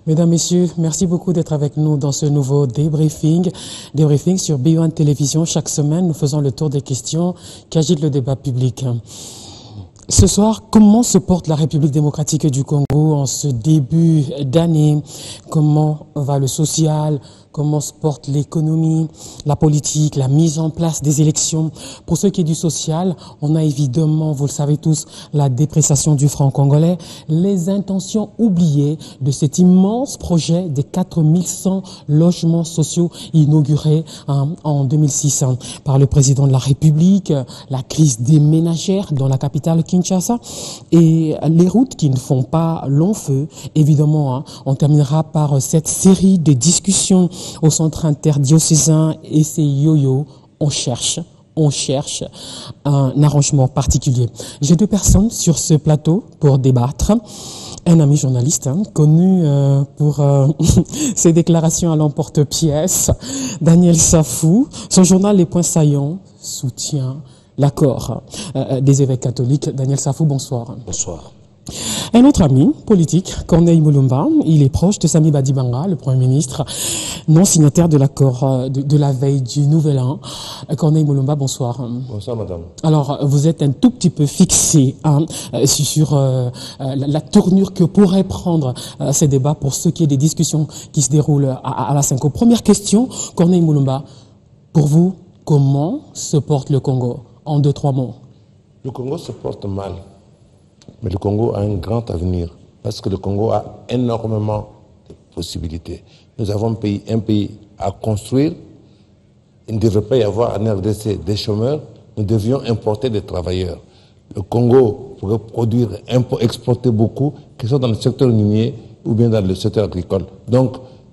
Mesdames, Messieurs, merci beaucoup d'être avec nous dans ce nouveau débriefing sur B1 Télévision. Chaque semaine, nous faisons le tour des questions qui agitent le débat public. Ce soir, comment se porte la République démocratique du Congo en ce début d'année? Comment va le social? Comment se porte l'économie, la politique, la mise en place des élections? Pour ce qui est du social, on a évidemment, vous le savez tous, la dépréciation du franc congolais, les intentions oubliées de cet immense projet des 4100 logements sociaux inaugurés en 2006 par le président de la République, la crise des ménagères dans la capitale Kinshasa et les routes qui ne font pas long feu. Évidemment, on terminera par cette série de discussions au centre interdiocésain et c'est yo-yo, on cherche un arrangement particulier. J'ai deux personnes sur ce plateau pour débattre. Un ami journaliste connu pour ses déclarations à l'emporte-pièce, Daniel Safou. Son journal Les Points Saillants soutient l'accord des évêques catholiques. Daniel Safou, bonsoir. Bonsoir. Un autre ami politique, Corneille Mulumba, il est proche de Sami Badibanga, le Premier ministre, non signataire de l'accord de la veille du Nouvel An. Corneille Mulumba, bonsoir. Bonsoir, madame. Alors, vous êtes un tout petit peu fixé sur la tournure que pourraient prendre ces débats pour ce qui est des discussions qui se déroulent à la Cinco. Première question, Corneille Mulumba, pour vous, comment se porte le Congo? En 2-3 mots. Le Congo se porte mal. Mais le Congo a un grand avenir parce que le Congo a énormément de possibilités. Nous avons un pays à construire. Il ne devrait pas y avoir en RDC des chômeurs. Nous devions importer des travailleurs. Le Congo pourrait produire, exporter beaucoup, que ce soit dans le secteur minier ou bien dans le secteur agricole. Donc,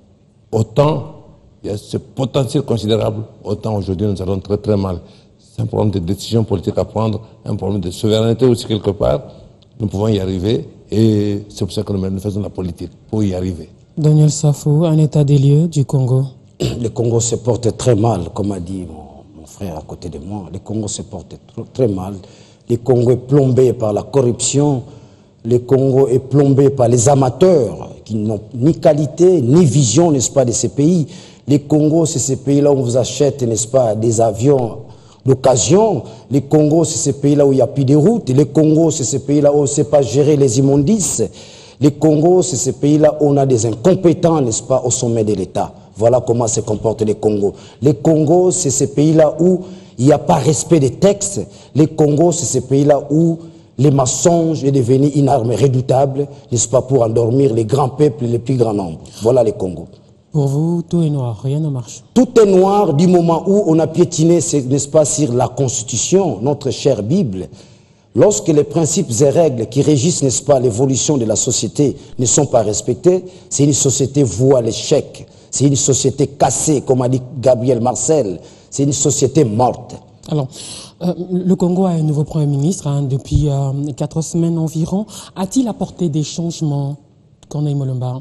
autant il y a ce potentiel considérable, autant aujourd'hui nous allons très très mal. C'est un problème de décision politique à prendre, un problème de souveraineté aussi quelque part. Nous pouvons y arriver et c'est pour ça que nous faisons la politique, pour y arriver. Daniel Safou, un état des lieux du Congo. Le Congo se porte très mal, comme a dit mon frère à côté de moi. Le Congo se porte très mal. Le Congo est plombé par la corruption. Le Congo est plombé par les amateurs qui n'ont ni qualité ni vision, n'est-ce pas, de ces pays. Le Congo, c'est ces pays-là où on vous achète, n'est-ce pas, des avions d'occasion. Les Congo, c'est ces pays-là où il n'y a plus de routes. Les Congo, c'est ces pays-là où on ne sait pas gérer les immondices. Les Congo, c'est ces pays-là où on a des incompétents, n'est-ce pas, au sommet de l'État. Voilà comment se comportent les Congo. Les Congo, c'est ces pays-là où il n'y a pas respect des textes. Les Congo, c'est ces pays-là où les mensonges est devenu une arme redoutable, n'est-ce pas, pour endormir les grands peuples et les plus grands nombres. Voilà les Congo. Pour vous, tout est noir, rien ne marche. Tout est noir du moment où on a piétiné, n'est-ce pas, sur la Constitution, notre chère Bible. Lorsque les principes et règles qui régissent, n'est-ce pas, l'évolution de la société ne sont pas respectés, c'est une société vouée à l'échec. C'est une société cassée, comme a dit Gabriel Marcel. C'est une société morte. Alors, le Congo a un nouveau Premier ministre depuis 4 semaines environ. A-t-il apporté des changements, Corneille Mulumba?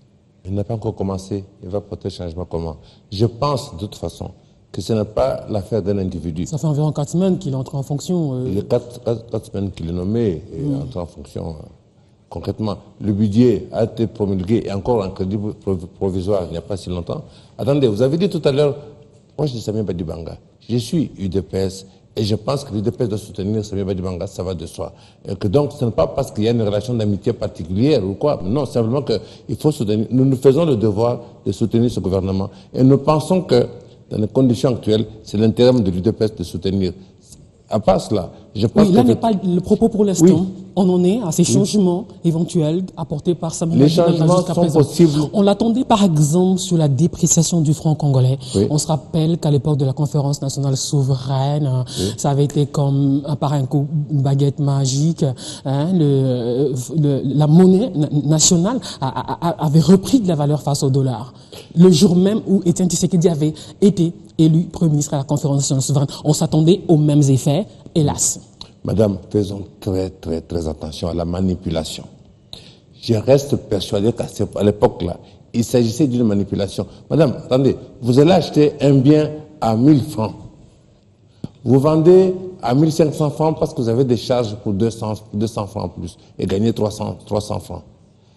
Il n'a pas encore commencé, il va porter changement comment? Je pense de toute façon que ce n'est pas l'affaire d'un individu. Ça fait environ 4 semaines qu'il est entré en fonction. Il y a 4 semaines qu'il est nommé et entré en fonction. Concrètement, le budget a été promulgué et encore en crédit provisoire il n'y a pas si longtemps. Attendez, vous avez dit tout à l'heure, moi je suis Sami Badibanga, je suis UDPS et je pense que l'UDPS doit soutenir Sami Badibanga, ça va de soi. Et que donc ce n'est pas parce qu'il y a une relation d'amitié particulière ou quoi, non, simplement qu'il faut soutenir. Nous faisons le devoir de soutenir ce gouvernement et nous pensons que dans les conditions actuelles, c'est l'intérêt de l'UDPS de soutenir. À part cela, je pense oui, là n'est pas le propos pour l'instant. Oui. On en est à ces changements éventuels apportés par Sami Badibanga jusqu'à présent. Les changements sont possibles. On l'attendait par exemple sur la dépréciation du franc congolais. Oui. On se rappelle qu'à l'époque de la conférence nationale souveraine, oui, ça avait été comme par un coup une baguette magique. La monnaie nationale avait repris de la valeur face au dollar. Le jour même où Étienne Tshisekedi avait été élu Premier ministre à la conférence nationale souveraine, on s'attendait aux mêmes effets, hélas. Madame, faisons très attention à la manipulation. Je reste persuadé qu'à l'époque-là, il s'agissait d'une manipulation. Madame, attendez, vous allez acheter un bien à 1000 francs. Vous vendez à 1500 francs parce que vous avez des charges pour 200 francs en plus et gagnez 300 francs.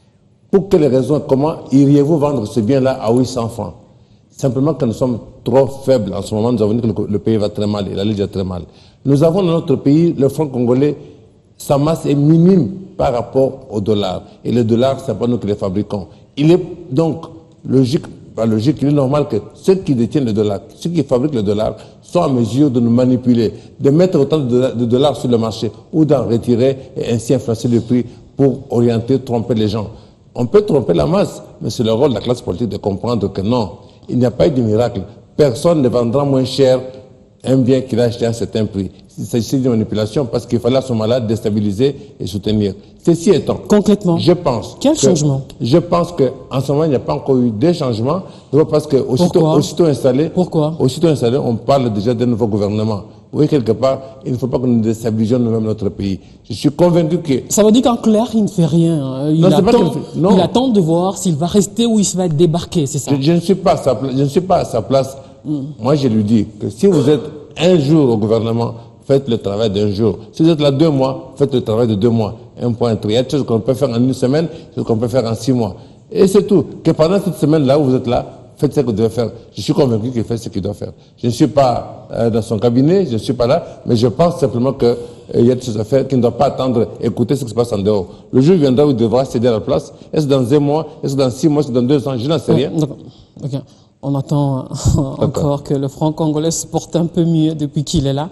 Pour quelles raisons, comment iriez-vous vendre ce bien-là à 800 francs? Simplement que nous sommes trop faibles. En ce moment, nous avons dit que le pays va très mal et la Ligue va très mal. Nous avons dans notre pays, le franc congolais, sa masse est minime par rapport au dollar. Et le dollar, ce n'est pas nous qui les fabriquons. Il est donc logique, pas logique, il est normal que ceux qui détiennent le dollar, ceux qui fabriquent le dollar, soient en mesure de nous manipuler, de mettre autant de dollars sur le marché ou d'en retirer et ainsi influencer le prix pour orienter, tromper les gens. On peut tromper la masse, mais c'est le rôle de la classe politique de comprendre que non, il n'y a pas eu de miracle. Personne ne vendra moins cher un bien qu'il a acheté à un certain prix. Il s'agissait de manipulation parce qu'il fallait à ce moment-là déstabiliser et soutenir. Ceci étant, concrètement, je pense quel changement? Je pense qu'en ce moment, il n'y a pas encore eu des changements. Parce que aussitôt installé, on parle déjà d'un nouveau gouvernement. Oui, quelque part, il ne faut pas que nous déstabilisions nous-mêmes notre pays. Je suis convaincu que... Ça veut dire qu'en clair, il ne fait rien. Il attend de voir s'il va rester ou il va être débarqué, c'est ça? Je ne suis pas à sa place. Moi, je lui dis que si vous êtes un jour au gouvernement, faites le travail d'un jour. Si vous êtes là 2 mois, faites le travail de 2 mois. Un point. Il y a des choses qu'on peut faire en 1 semaine, des choses qu'on peut faire en 6 mois. Et c'est tout. Que pendant cette semaine-là où vous êtes là, faites ce que vous devez faire. Je suis convaincu qu'il fait ce qu'il doit faire. Je ne suis pas dans son cabinet, je ne suis pas là, mais je pense simplement qu'il y a des choses à faire, qu'il ne doit pas attendre, écouter ce qui se passe en dehors. Le jour viendra où il devra céder à la place. Est-ce dans 1 mois, est-ce dans 6 mois, est-ce dans 2 ans? Je n'en sais rien. Okay. On attend encore que le franc congolais se porte un peu mieux depuis qu'il est là.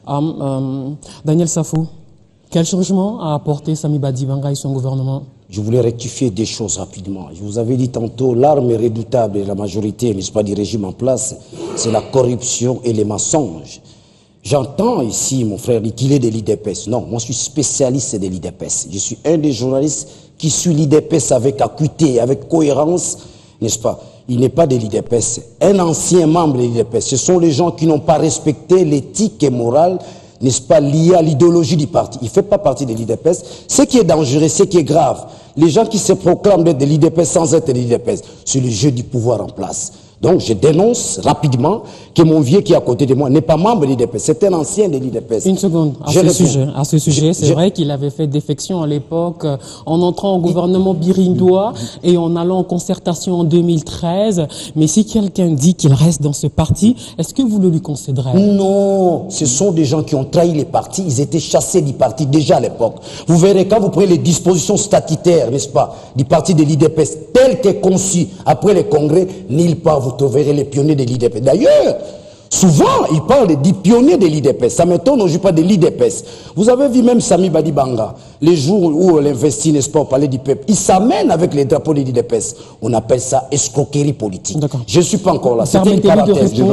Daniel Safou, quel changement a apporté Sami Badibanga et son gouvernement? Je voulais rectifier des choses rapidement. Je vous avais dit tantôt, l'arme redoutable de la majorité, n'est-ce pas, du régime en place, c'est la corruption et les mensonges. J'entends ici, mon frère, qu'il est de l'IDPS. Non, moi je suis spécialiste de l'IDPS. Je suis un des journalistes qui suit l'IDPS avec acuité, avec cohérence, n'est-ce pas? Il n'est pas de l'IDPS. Un ancien membre de l'IDPS, ce sont les gens qui n'ont pas respecté l'éthique et morale, n'est-ce pas, liée à l'idéologie du parti. Il ne fait pas partie de l'IDPS. Ce qui est dangereux, ce qui est grave, les gens qui se proclament d'être de l'IDPS sans être de l'IDPS, c'est le jeu du pouvoir en place. Donc je dénonce rapidement que mon vieux qui est à côté de moi n'est pas membre de l'IDPS, c'est un ancien de l'IDPS. Une seconde, à ce sujet, c'est vrai qu'il avait fait défection à l'époque en entrant au gouvernement birindois et en allant en concertation en 2013. Mais si quelqu'un dit qu'il reste dans ce parti, est-ce que vous le lui concéderez? Non, ce sont des gens qui ont trahi les partis, ils étaient chassés du parti déjà à l'époque. Vous verrez quand vous prenez les dispositions statutaires, n'est-ce pas, du parti de l'IDPS tel qu'est conçu après le congrès, nulle part vous trouverez les pionniers de l'IDPS. D'ailleurs, souvent, ils parlent des pionniers de l'IDPS. Ça m'étonne, on ne joue pas de l'IDPS. Vous avez vu même Sami Badibanga, les jours où on investit, n'est-ce pas, au palais du peuple, il s'amène avec les drapeaux de l'IDPS. On appelle ça escroquerie politique. Je ne suis pas encore là. C'était une parenthèse. Je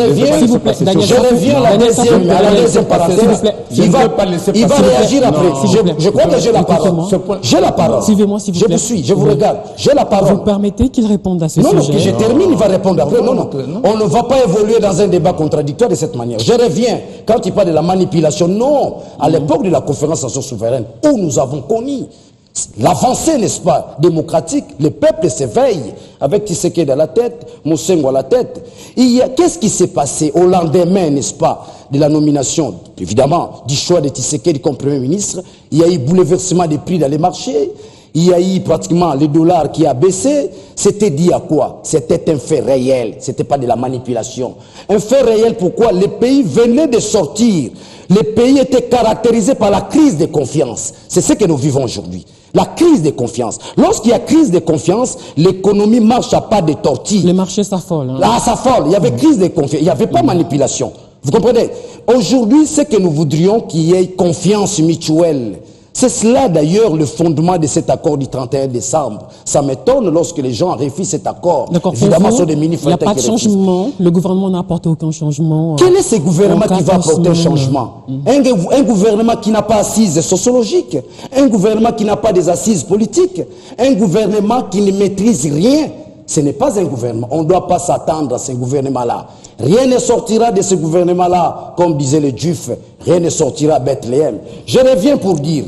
reviens à la deuxième parenthèse. Il va réagir après. Je crois que j'ai la parole. J'ai la parole. Suivez-moi, s'il vous plaît. Je vous suis, je vous regarde. J'ai la parole. Vous permettez qu'il réponde à ce sujet? Non, que je termine, il va répondre après. Non. On ne va pas évoluer dans un débat contradictoire de cette manière. Je reviens. Quand il parle de la manipulation, non. À l'époque de la conférence nation souveraine, où nous avons connu l'avancée, n'est-ce pas, démocratique, le peuple s'éveille avec Tshisekedi à la tête, Mosengo à la tête. Qu'est-ce qui s'est passé au lendemain, n'est-ce pas, de la nomination, évidemment, du choix de Tshisekedi comme Premier ministre? Il y a eu bouleversement des prix dans les marchés. Il y a eu pratiquement le dollar qui a baissé. C'était dit à quoi? C'était un fait réel. C'était pas de la manipulation. Un fait réel, pourquoi? Les pays venaient de sortir. Les pays étaient caractérisés par la crise de confiance. C'est ce que nous vivons aujourd'hui. La crise de confiance. Lorsqu'il y a crise de confiance, l'économie marche à pas de tortilles. Les marchés s'affolent. Hein? Là, s'affolent. Il y avait crise de confiance. Il n'y avait pas manipulation. Vous comprenez? Aujourd'hui, c'est que nous voudrions qu'il y ait confiance mutuelle. C'est cela d'ailleurs le fondement de cet accord du 31 décembre. Ça m'étonne lorsque les gens refusent cet accord. Évidemment, sur des ministres. Il n'y a pas de changement. Le gouvernement n'a apporté aucun changement. Quel est ce gouvernement qui va apporter un changement? Un gouvernement qui n'a pas assise sociologique, un gouvernement qui n'a pas des assises politiques, un gouvernement qui ne maîtrise rien. Ce n'est pas un gouvernement. On ne doit pas s'attendre à ce gouvernement-là. Rien ne sortira de ce gouvernement-là, comme disait le Duf, rien ne sortira à Bethléem. Je reviens pour dire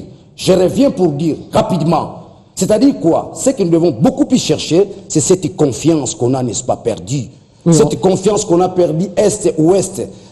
rapidement, c'est-à-dire quoi? Ce que nous devons beaucoup plus chercher, c'est cette confiance qu'on a, n'est-ce pas, perdue. Cette confiance qu'on a perdue, Est-Ouest,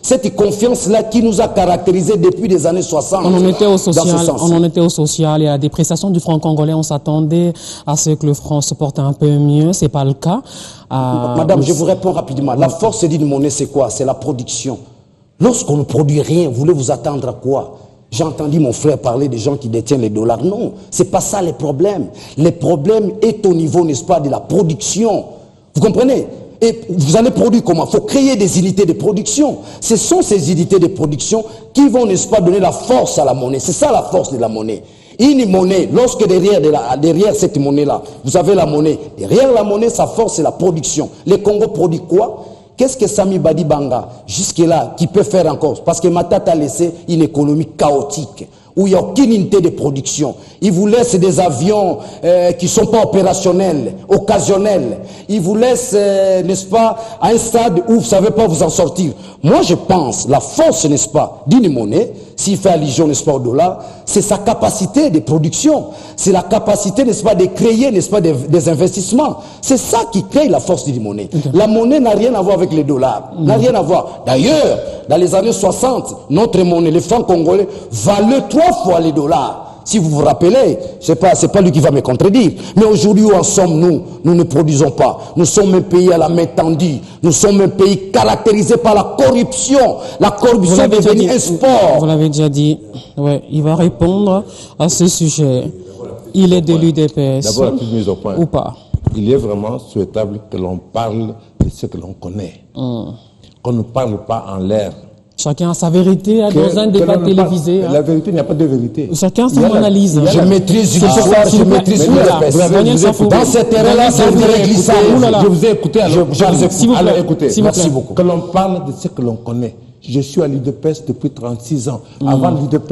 Cette confiance-là qui nous a caractérisés depuis les années 60. On en était au social, dans ce sens. on en était au social et à la dépréciation du franc congolais. On s'attendait à ce que le franc se porte un peu mieux. C'est pas le cas. Madame, je vous réponds rapidement. La force d'une monnaie, c'est quoi? C'est la production. Lorsqu'on ne produit rien, voulez vous attendre à quoi? J'ai entendu mon frère parler des gens qui détiennent les dollars. Non, c'est pas ça les problèmes. Les problèmes est au niveau, n'est-ce pas, de la production. Vous comprenez? Et vous allez produire comment? Il faut créer des unités de production. Ce sont ces unités de production qui vont, n'est-ce pas, donner la force à la monnaie. C'est ça la force de la monnaie. Une monnaie, lorsque derrière cette monnaie-là, vous avez la monnaie. Derrière la monnaie, sa force, c'est la production. Les Congo produisent quoi? Qu'est-ce que Sami Badibanga, jusque-là, qui peut faire encore? Parce que Matata a laissé une économie chaotique, où il n'y a aucune unité de production. Il vous laisse des avions qui ne sont pas opérationnels, occasionnels. Il vous laisse, n'est-ce pas, à un stade où vous ne savez pas vous en sortir. Moi, je pense, la force, n'est-ce pas, d'une monnaie, s'il fait allusion, n'est-ce pas, au dollar, c'est sa capacité de production. C'est la capacité, n'est-ce pas, de créer, n'est-ce pas, des investissements. C'est ça qui crée la force d'une monnaie. La monnaie n'a rien à voir avec les dollars. N'a rien à voir. D'ailleurs, dans les années 60, notre monnaie, le franc congolais, valait 3 fois les dollars. Si vous vous rappelez, c'est pas lui qui va me contredire. Mais aujourd'hui, où en sommes-nous? Nous ne produisons pas. Nous sommes un pays à la main tendue. Nous sommes un pays caractérisé par la corruption. La corruption est devenue un sport. Vous l'avez déjà dit. Ouais, il va répondre à ce sujet. Il est de l'UDPS. D'abord, la petite mise au point. Ou pas? Il est vraiment souhaitable que l'on parle de ce que l'on connaît. Qu'on ne parle pas en l'air. Chacun a sa vérité dans un débat télévisé. La vérité, il n'y a pas de vérité. Chacun son analyse. Je maîtrise l'histoire, je maîtrise l'UDPS. Dans ce terrain-là, c'est irréglissable. Je vous ai écouté, alors écoutez. Merci beaucoup. Que l'on parle de ce que l'on connaît. Je suis à l'UDPS depuis 36 ans. Avant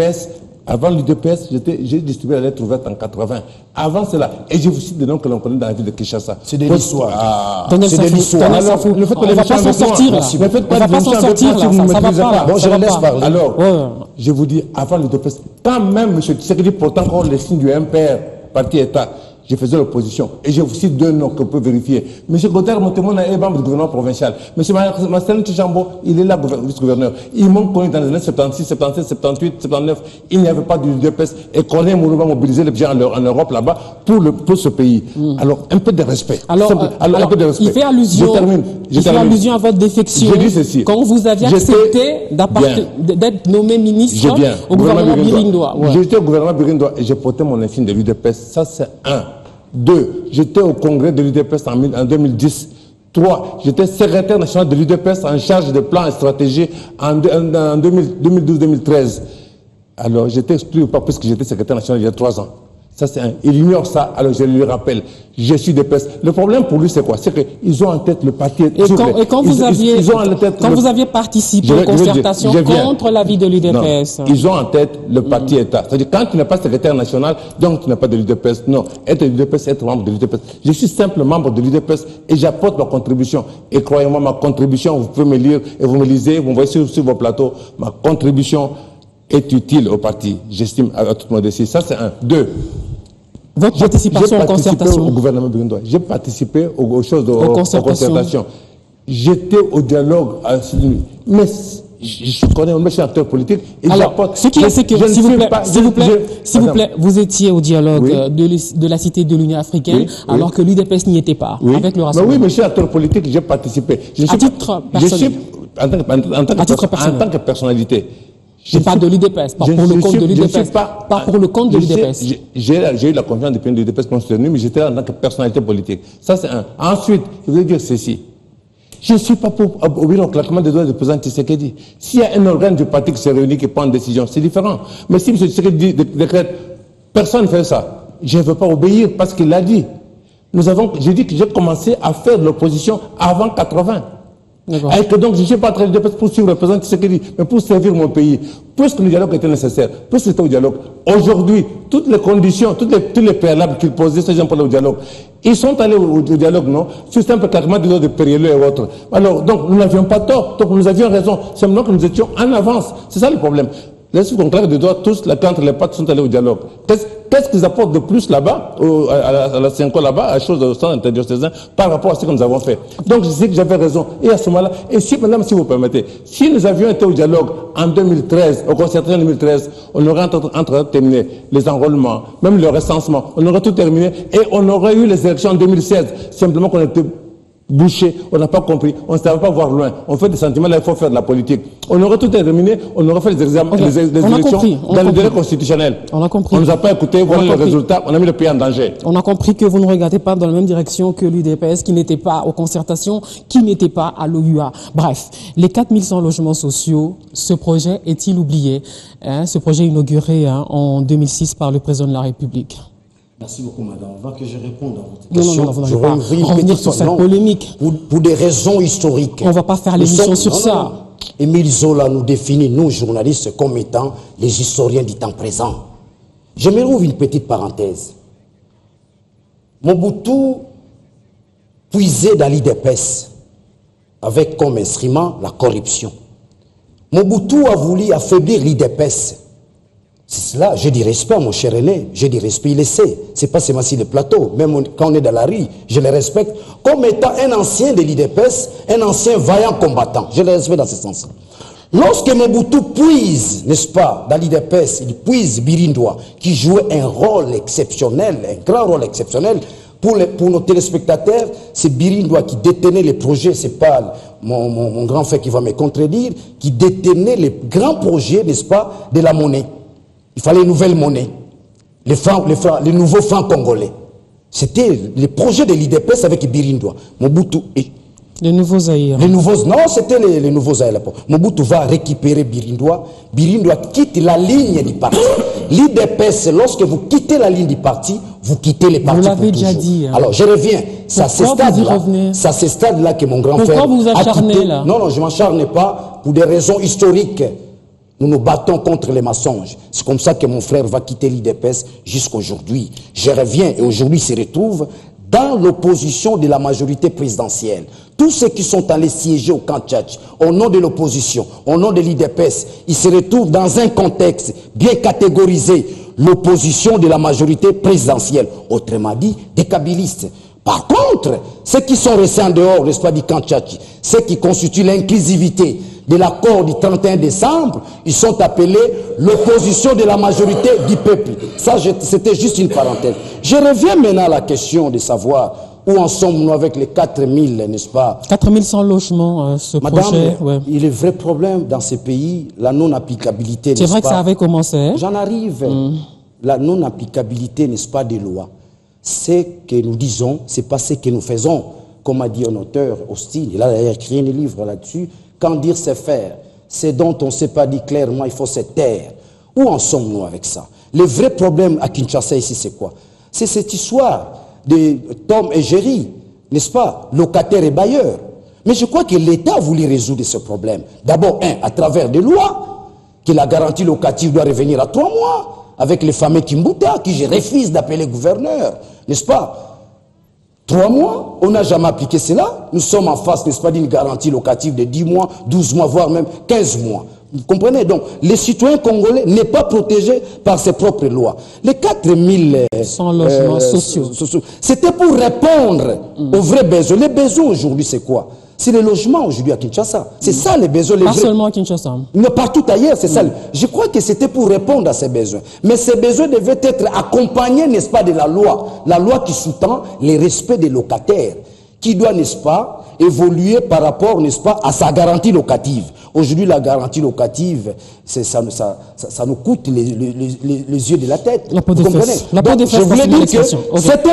l'UDPS, j'ai distribué la lettre ouverte en 80. Avant cela, et je vous cite des noms que l'on connaît dans la ville de Kinshasa. C'est de l'histoire. C'est de l'histoire. Ne faites pas les gens s'en sortir. Ne faites pas les gens s'en sortir. Ça va pas. Bon, je la laisse parler. Alors, je vous dis, avant l'UDPS, quand même, M. Tshisekedi, pourtant, encore les signes du MPR, parti État, je faisais l'opposition. Et je vous cite 2 noms que vous pouvez vérifier. M. Godard Montemon est membre du gouvernement provincial. M. Marcel Tchambo, il est là, vice-gouverneur. Ils m'ont connu dans les années 76, 77, 78, 79. Il n'y avait pas d'UDPS. Et Corneille Mourouba mobilisait les gens en Europe là-bas pour ce pays. Alors, un peu de respect. Alors, un peu de respect. Il fait allusion, à votre défection. Je dis ceci. Quand vous aviez accepté d'être nommé ministre au gouvernement Birindois. J'étais au gouvernement Birindois et j'ai porté mon insigne de l'UDPS. Ça, c'est 1. 2, j'étais au congrès de l'UDPS en 2010. 3, j'étais secrétaire national de l'UDPS en charge des plans et stratégies en 2012-2013. Alors, j'étais exclu ou pas parce que j'étais secrétaire national il y a 3 ans. Ça, c'est un. Il ignore ça, alors je lui rappelle. Je suis UDPS. Le problème pour lui, c'est quoi? C'est qu'ils ont en tête le parti. Et quand vous aviez participé aux concertations contre l'avis de l'UDPS. Ils ont en tête le parti État. C'est-à-dire, quand tu n'es pas secrétaire national, donc tu n'es pas de l'UDPS. Non. Être l'UDPS, être membre de l'UDPS. Je suis simple membre de l'UDPS et j'apporte ma contribution. Et croyez-moi, ma contribution, vous pouvez me lire et vous me lisez, vous me voyez sur vos plateaux, ma contribution est utile au parti. J'estime à toute modestie. Ça, c'est 1. 2. Votre participation aux concertations. Au gouvernement burundois. J'ai participé aux choses aux concertations. J'étais au dialogue. Mais je connais, je suis acteur politique. Et alors, ce qui est, c'est que, s'il vous plaît, vous étiez au dialogue de la Cité de l'Union africaine, alors que l'UDPS n'y était pas, avec le rassemblement. Oui, mais je suis acteur politique, j'ai participé. À titre personnel. En tant que personnalité. Je parle de l'UDPS, pas pour le compte de l'UDPS. Pas pour le compte de l'UDPS. J'ai eu la confiance du pays de l'UDPS constitutionnel, mais j'étais là en tant que personnalité politique. Ça, c'est 1. Ensuite, je voulais dire ceci. Je ne suis pas pour obéir au claquement des doigts du président Tshisekedi. S'il y a un organe du parti qui se réunit, qui prend une décision, c'est différent. Mais si M. Tshisekedi décrète, personne ne fait ça. Je ne veux pas obéir parce qu'il l'a dit. J'ai dit que j'ai commencé à faire de l'opposition avant 80. Et que donc je ne suis pas en train de poursuivre le président Tshisekedi, mais pour servir mon pays. Puisque le dialogue était nécessaire, puisque c'était au dialogue. Aujourd'hui, toutes les conditions, tous les préalables qu'ils posaient, ces gens pour le dialogue, ils sont allés au dialogue, non? C'est un peu carrément de périlleux et autres. Alors, donc, nous n'avions pas tort, donc nous avions raison. C'est maintenant que nous étions en avance. C'est ça le problème. Les qu'on claque des doigts, tous, là, quand les pattes sont allés au dialogue. Qu'est-ce qu'ils apportent de plus là-bas, à la Cinco là-bas, à la chose de centre interdiocésain, par rapport à ce que nous avons fait. Donc je sais que j'avais raison. Et à ce moment-là, et si, madame, si vous permettez, si nous avions été au dialogue en 2013, au concertation en 2013, on aurait terminé les enrôlements, même le recensement, on aurait tout terminé, et on aurait eu les élections en 2016, simplement qu'on était bouché, on n'a pas compris, on ne savait pas voir loin. On fait des sentiments, là il faut faire de la politique. On aurait tout terminé, on aurait fait les examens, les élections dans le délai constitutionnel. On a compris. On ne nous a pas écouté, voilà le résultat, on a mis le pays en danger. On a compris que vous ne regardez pas dans la même direction que l'UDPS, qui n'était pas aux concertations, qui n'était pas à l'OUA. Bref, les 4100 logements sociaux, ce projet est-il oublié, ce projet inauguré en 2006 par le président de la République? Merci beaucoup, madame. Avant que je réponde à votre question, non, je vais revenir sur cette polémique. Pour des raisons historiques. On ne va pas faire l'émission sur ça. Non. Émile Zola nous définit, nous, journalistes, comme étant les historiens du temps présent. Je me rouvre une petite parenthèse. Mobutu puisait dans l'IDPS avec comme instrument la corruption. Mobutu a voulu affaiblir l'IDPS. C'est cela, j'ai du respect, mon cher aîné, j'ai du respect, il le sait. C'est pas seulement sur le plateau, même quand on est dans la rue, je le respecte comme étant un ancien de l'IDPS, un ancien vaillant combattant. Je le respecte dans ce sens. Lorsque Mobutu puise, n'est-ce pas, dans l'IDPS, il puise Birindoa, qui jouait un rôle exceptionnel, un grand rôle exceptionnel. Pour nos téléspectateurs, c'est Birindoa qui détenait les projets, c'est pas mon grand frère qui va me contredire, qui détenait les grands projets, n'est-ce pas, de la monnaie. Il fallait une nouvelle monnaie, les nouveaux francs congolais. C'était le projet de l'IDPS avec Birindoa. Mobutu et les nouveaux Zaïre. Non, c'était les nouveaux Zaïre. Mobutu va récupérer Birindoa. Birindoa quitte la ligne du parti. L'IDPS, lorsque vous quittez la ligne du parti, vous quittez les partis. Vous l'avez déjà dit. Hein. Alors, je reviens. C'est à ce stade-là que mon grand frère. Pourquoi vous acharnez là? Non, je ne m'acharne pas pour des raisons historiques. Nous nous battons contre les mensonges. C'est comme ça que mon frère va quitter l'IDPS jusqu'aujourd'hui. Je reviens et aujourd'hui se retrouve dans l'opposition de la majorité présidentielle. Tous ceux qui sont allés siéger au camp Tchatch, au nom de l'opposition, au nom de l'IDPS, ils se retrouvent dans un contexte bien catégorisé, l'opposition de la majorité présidentielle. Autrement dit, des kabylistes. Par contre, ceux qui sont restés en dehors, n'est-ce pas, du camp Tchatch, ceux qui constituent l'inclusivité de l'accord du 31 décembre, ils sont appelés l'opposition de la majorité du peuple. Ça, c'était juste une parenthèse. Je reviens maintenant à la question de savoir où en sommes-nous avec les 4000, n'est-ce pas? 4100 logements, ce Madame, projet. Ouais. Il est le vrai problème dans ces pays, la non-applicabilité, c'est vrai que ça avait commencé. J'en arrive. La non-applicabilité, n'est-ce pas, des lois. Ce que nous disons, c'est pas ce que nous faisons. Comme a dit un auteur hostile, il a d'ailleurs écrit un livre là-dessus. Quand dire c'est faire, c'est dont on ne s'est pas dit clairement, il faut se taire. Où en sommes-nous avec ça? Le vrai problème à Kinshasa ici, c'est quoi? C'est cette histoire de Tom et Jerry, n'est-ce pas? Locataires et bailleurs. Mais je crois que l'État a voulu résoudre ce problème. D'abord, à travers des lois, que la garantie locative doit revenir à 3 mois, avec les fameux Kimbuta, qui je refuse d'appeler gouverneur, n'est-ce pas? 3 mois, on n'a jamais appliqué cela. Nous sommes en face, n'est-ce pas, d'une garantie locative de 10 mois, 12 mois, voire même 15 mois. Vous comprenez? Donc, les citoyens congolais n'est pas protégés par ses propres lois. Les 4000 logements sociaux, c'était pour répondre aux vrais besoins. Les besoins aujourd'hui, c'est quoi? C'est les logements aujourd'hui à Kinshasa. C'est ça les besoins. Pas seulement à Kinshasa. Mais partout ailleurs, c'est ça. Je crois que c'était pour répondre à ces besoins. Mais ces besoins devaient être accompagnés, n'est-ce pas, de la loi. La loi qui sous-tend le respect des locataires, qui doit, n'est-ce pas, évoluer par rapport, n'est-ce pas, à sa garantie locative. Aujourd'hui, la garantie locative, ça nous coûte les yeux de la tête. La peau de fesses. La peau de fesses, je voulais dire que okay.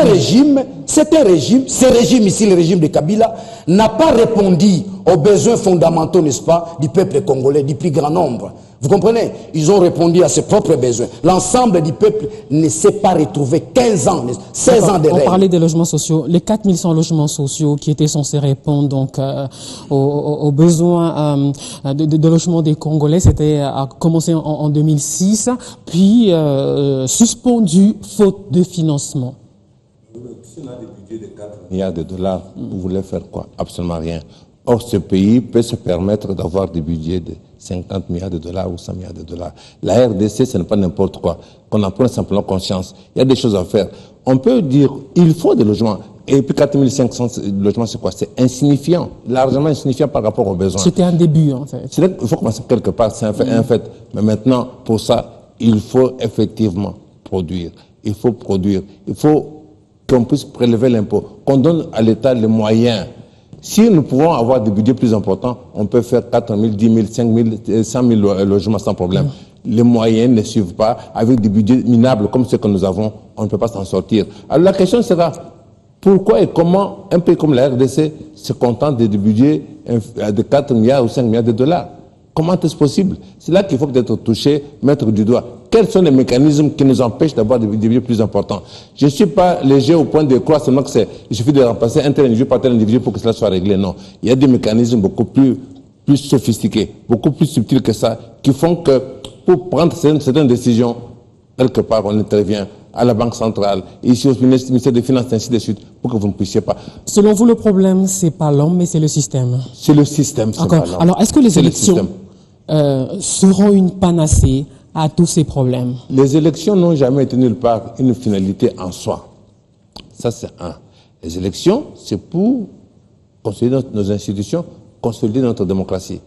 Ce régime ici, le régime de Kabila, n'a pas répondu aux besoins fondamentaux, n'est-ce pas, du peuple congolais, du plus grand nombre. Vous comprenez? Ils ont répondu à ses propres besoins. L'ensemble du peuple ne s'est pas retrouvé 15 ans, 16 ans de règne. On parlait des logements sociaux. Les 4100 logements sociaux qui étaient censés répondre donc aux besoins de logement des Congolais, c'était commencé en 2006, puis suspendu faute de financement. Si on a des budgets de 4 milliards de dollars, vous voulez faire quoi? Absolument rien. Or, ce pays peut se permettre d'avoir des budgets de 50 milliards de dollars ou 100 milliards de dollars. La RDC, ce n'est pas n'importe quoi. Qu'on en prenne simplement conscience. Il y a des choses à faire. On peut dire, il faut des logements. Et puis 4500 logements, c'est quoi? C'est insignifiant, largement insignifiant par rapport aux besoins. C'était un début, en fait. Il faut commencer quelque part, c'est un fait. Mais maintenant, pour ça, il faut effectivement produire. Il faut produire. Il faut qu'on puisse prélever l'impôt, qu'on donne à l'État les moyens. Si nous pouvons avoir des budgets plus importants, on peut faire 4 000, 10 000, 5 000, 100 000 logements sans problème. Les moyens ne suivent pas. Avec des budgets minables comme ceux que nous avons, on ne peut pas s'en sortir. Alors la question sera, pourquoi et comment un pays comme la RDC se contente des budgets de 4 milliards ou 5 milliards de dollars? Comment est-ce possible? C'est là qu'il faut peut-être toucher, mettre du doigt. Quels sont les mécanismes qui nous empêchent d'avoir des budgets plus importants? Je ne suis pas léger au point de croire seulement que il suffit de remplacer un tel individu par tel individu pour que cela soit réglé. Non. Il y a des mécanismes beaucoup plus sophistiqués, beaucoup plus subtils que ça, qui font que pour prendre certaines décisions, quelque part, on intervient à la Banque centrale, ici au ministère des Finances, ainsi de suite, pour que vous ne puissiez pas. Selon vous, le problème, c'est pas l'homme, mais c'est le système. C'est le système. Encore. Alors, est-ce que les élections seront une panacée à tous ces problèmes? Les élections n'ont jamais été nulle part une finalité en soi. Ça, c'est un. Les élections, c'est pour consolider nos institutions, consolider notre démocratie.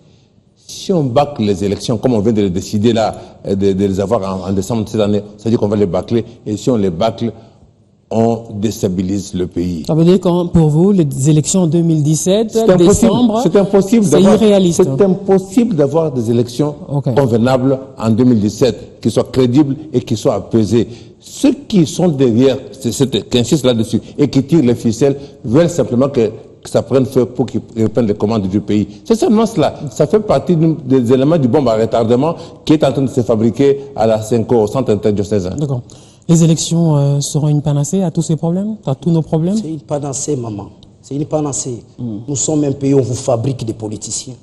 Si on bâcle les élections, comme on vient de les décider là, de les avoir en décembre de cette année, ça veut dire qu'on va les bâcler. Et si on les bâcle, on déstabilise le pays. Ça veut dire que pour vous, les élections en 2017, décembre, c'est impossible. C'est irréaliste. C'est impossible d'avoir des élections convenables en 2017, qui soient crédibles et qui soient apaisées. Ceux qui sont derrière, qui insistent là-dessus et qui tirent les ficelles, veulent simplement que ça prenne feu pour qu'ils reprennent les commandes du pays. C'est seulement cela. Ça fait partie des éléments du bombe à retardement qui est en train de se fabriquer à la CENCO, au centre interdiocésain. D'accord. Les élections seront une panacée à tous ces problèmes, à tous nos problèmes? C'est une panacée, maman. C'est une panacée. Nous sommes un pays où on vous fabrique des politiciens.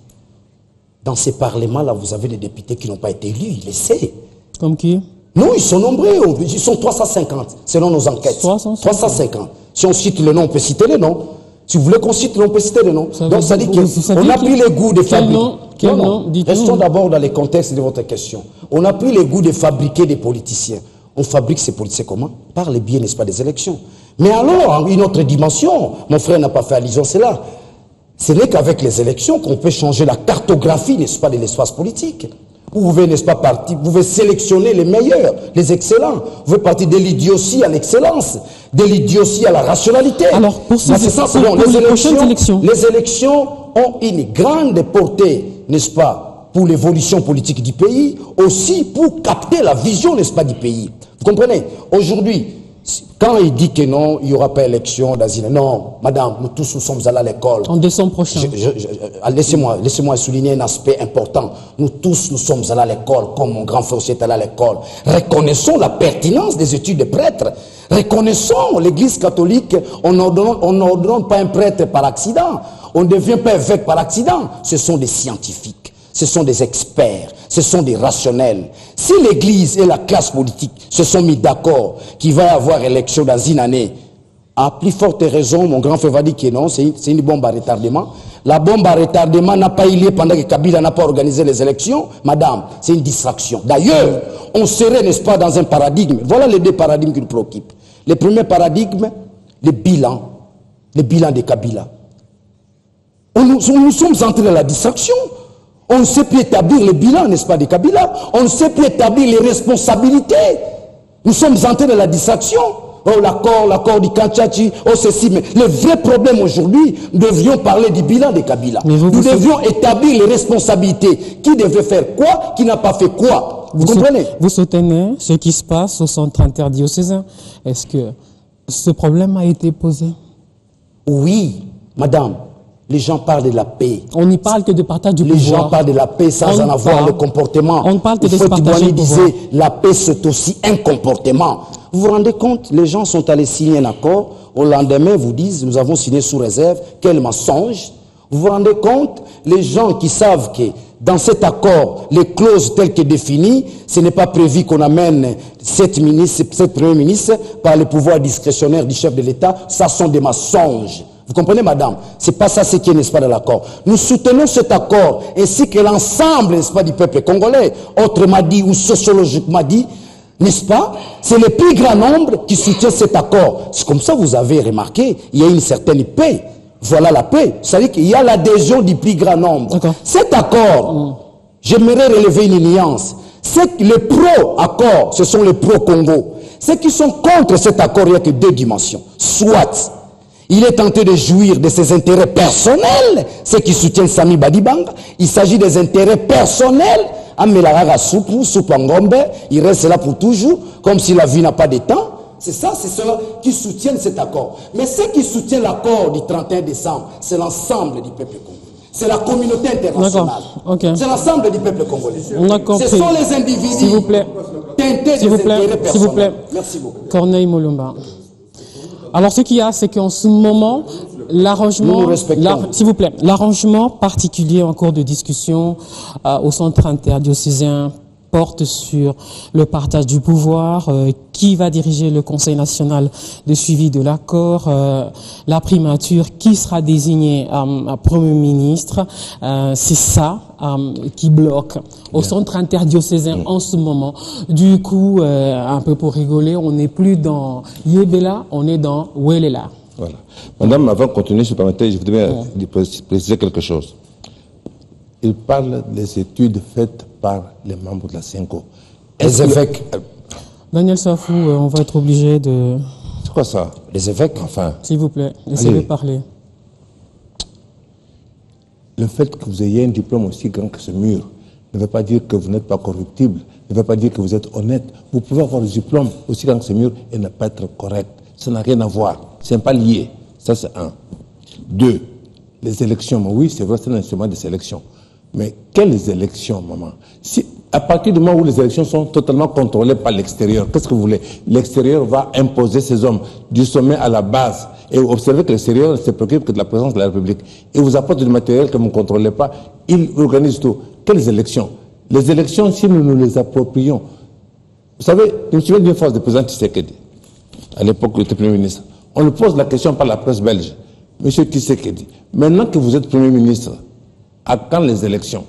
Dans ces parlements-là, vous avez des députés qui n'ont pas été élus, ils le savent. Comme qui? Non, ils sont nombreux. Ils sont 350, selon nos enquêtes. 350. Si on cite le nom, on peut citer le nom. Si vous voulez qu'on cite le nom, on peut citer le nom. Donc ça dit qu'on a pris les goûts de fabriquer. Quel nom? Restons d'abord dans les contextes de votre question. On a pris les goûts de fabriquer des politiciens. On fabrique ces politiciens comment? Par les biais, n'est-ce pas, des élections. Mais alors, une autre dimension, mon frère n'a pas fait allusion, c'est là. Ce n'est qu'avec les élections qu'on peut changer la cartographie, n'est-ce pas, de l'espace politique. Vous pouvez, n'est-ce pas, vous pouvez sélectionner les meilleurs, les excellents. Vous pouvez partir de l'idiotie à l'excellence, de l'idiotie à la rationalité. Alors, pour les prochaines élections, les élections ont une grande portée, n'est-ce pas, pour l'évolution politique du pays, aussi pour capter la vision, n'est-ce pas, du pays. Vous comprenez? Aujourd'hui, quand il dit que non, il n'y aura pas élection d'asile, non, madame, nous tous nous sommes allés à l'école. En décembre prochain. Laissez-moi souligner un aspect important. Nous tous, nous sommes allés à l'école, comme mon grand frère aussi est allé à l'école. Reconnaissons la pertinence des études de prêtres. Reconnaissons l'Église catholique. On n'ordonne pas un prêtre par accident. On ne devient pas évêque par accident. Ce sont des scientifiques. Ce sont des experts, ce sont des rationnels. Si l'Église et la classe politique se sont mis d'accord qu'il va y avoir élection dans une année, à plus forte raison, mon grand frère va dire que non, c'est une bombe à retardement. La bombe à retardement n'a pas eu lieu pendant que Kabila n'a pas organisé les élections. Madame, c'est une distraction. D'ailleurs, on serait, n'est-ce pas, dans un paradigme. Voilà les deux paradigmes qui nous préoccupent. Le premier paradigme, le bilan de Kabila. Nous sommes entrés dans la distraction. On ne sait plus établir le bilan, n'est-ce pas, de Kabila. On ne sait plus établir les responsabilités. Nous sommes entrés dans la distraction. Oh, l'accord du Kanchachi, oh, ceci. Mais le vrai problème aujourd'hui, nous devions parler du bilan de Kabila. Nous devions établir les responsabilités. Qui devait faire quoi, qui n'a pas fait quoi. Vous comprenez? Vous soutenez ce qui se passe au centre interdiocésain. Est-ce que ce problème a été posé? Oui, madame. Les gens parlent de la paix. On n'y parle que de partage du pouvoir. Les gens parlent de la paix sans en avoir le comportement. On parle que de partage du pouvoir. Disait, la paix c'est aussi un comportement. Vous vous rendez compte, les gens sont allés signer un accord. Au lendemain, vous disent, nous avons signé sous réserve. Quel mensonge. Vous vous rendez compte, les gens qui savent que dans cet accord, les clauses telles que définies, ce n'est pas prévu qu'on amène cette premier ministre par le pouvoir discrétionnaire du chef de l'État. Ça sont des mensonges. Vous comprenez, madame? C'est pas ça ce qui est, n'est-ce pas, dans l'accord. Nous soutenons cet accord, ainsi que l'ensemble, n'est-ce pas, du peuple congolais. Autrement dit, ou sociologiquement dit, n'est-ce pas? C'est le plus grand nombre qui soutient cet accord. C'est comme ça, vous avez remarqué, il y a une certaine paix. Voilà la paix. C'est-à-dire qu'il y a l'adhésion du plus grand nombre. Cet accord, j'aimerais relever une nuance. Les pro-accords, ce sont les pro-Congo. Ceux qui sont contre cet accord, il n'y a que deux dimensions. Soit il est tenté de jouir de ses intérêts personnels, ceux qui soutiennent Sami Badibanga. Il s'agit des intérêts personnels. Il reste là pour toujours, comme si la vie n'a pas de temps. C'est ça, c'est ceux qui soutiennent cet accord. Mais ceux qui soutiennent l'accord du 31 décembre, c'est l'ensemble du peuple congolais. C'est la communauté internationale. Okay. C'est l'ensemble du peuple congolais. Ce sont les individus. S'il vous plaît. S'il vous plaît. S'il vous plaît. Merci beaucoup. Corneille Mulumba. Alors, ce qu'il y a, c'est qu'en ce moment, l'arrangement, s'il vous plaît, l'arrangement particulier en cours de discussion au centre interdiocésain porte sur le partage du pouvoir, qui va diriger le Conseil national de suivi de l'accord, la primature, qui sera désigné Premier ministre. C'est ça qui bloque au centre interdiocésain en ce moment. Du coup, un peu pour rigoler, on n'est plus dans Yébela, on est dans Welela. Voilà. Madame, avant de continuer, je voudrais préciser quelque chose. Il parle des études faites par les membres de la CENCO. Les évêques. Daniel Safou, on va être obligé de... C'est quoi ça? Les évêques. Enfin. S'il vous plaît, laissez-le parler. Le fait que vous ayez un diplôme aussi grand que ce mur ne veut pas dire que vous n'êtes pas corruptible, ne veut pas dire que vous êtes honnête. Vous pouvez avoir un diplôme aussi grand que ce mur et ne pas être correct. Ça n'a rien à voir. Ce n'est pas lié. Ça, c'est un. Deux, les élections. Oui, c'est vrai, c'est un instrument de sélection. Mais quelles élections, maman? Si, à partir du moment où les élections sont totalement contrôlées par l'extérieur, qu'est-ce que vous voulez? L'extérieur va imposer ses hommes du sommet à la base. Et vous observez que l'extérieur ne se préoccupe que de la présence de la République. Et vous apporte du matériel que vous ne contrôlez pas. Il organise tout. Quelles élections? Les élections, si nous nous les approprions. Vous savez, je me souviens d'une phrase du président Tshisekedi, à l'époque où il était Premier ministre. On lui pose la question par la presse belge. Monsieur Tshisekedi, maintenant que vous êtes Premier ministre, à quand les élections?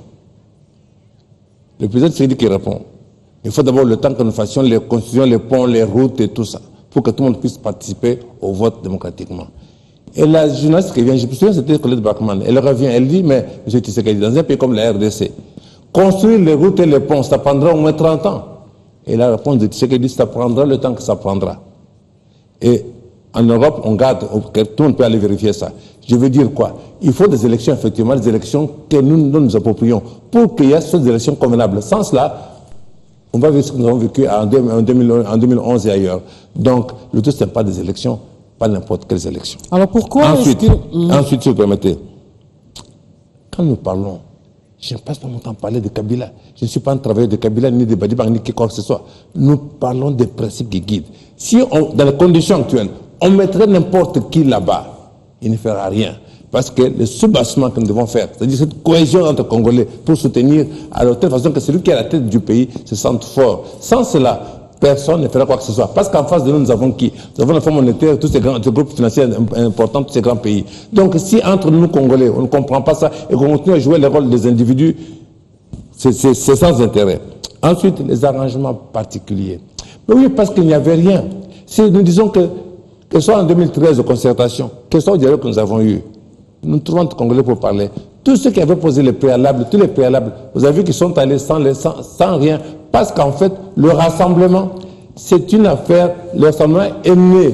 Le président Tshisekedi qui répond, il faut d'abord le temps que nous fassions les constructions, les ponts, les routes et tout ça, pour que tout le monde puisse participer au vote démocratiquement. Et la journaliste qui vient, je me souviens, c'était Colette Bachmann, elle revient, elle dit, mais M. Tshisekedi, dans un pays comme la RDC, construire les routes et les ponts, ça prendra au moins 30 ans. Et la réponse de Tshisekedi, ça prendra le temps que ça prendra. Et en Europe, on garde, tout le monde peut aller vérifier ça. Je veux dire quoi? Il faut des élections, effectivement, des élections que nous approprions pour qu'il y ait ces élections convenables. Sans cela, on va vivre ce que nous avons vécu en 2011 et ailleurs. Donc, le tout, ce n'est pas des élections, pas n'importe quelles élections. Alors pourquoi ensuite, si vous permettez, quand nous parlons, je ne passe pas mon temps à parler de Kabila. Je ne suis pas un travailleur de Kabila, ni de Badibang, ni quoi que ce soit. Nous parlons des principes qui guident. Si, dans les conditions actuelles, on mettrait n'importe qui là-bas, il ne fera rien. Parce que le soubassement que nous devons faire, c'est-à-dire cette cohésion entre Congolais pour soutenir, à de telle façon que celui qui est à la tête du pays se sente fort. Sans cela, personne ne fera quoi que ce soit. Parce qu'en face de nous, nous avons qui? Nous avons le Fonds monétaire, tous ces groupes financiers importants, tous ces grands pays. Donc si entre nous, Congolais, on ne comprend pas ça et qu'on continue à jouer le rôle des individus, c'est sans intérêt. Ensuite, les arrangements particuliers. Mais oui, parce qu'il n'y avait rien. Si nous disons que ce soit en 2013 aux concertations, que ce soit au dialogue que nous avons eu, nous trouvons les Congolais pour parler. Tous ceux qui avaient posé les préalables, tous les préalables, vous avez vu qu'ils sont allés sans rien. Parce qu'en fait, le rassemblement, c'est une affaire, le rassemblement est né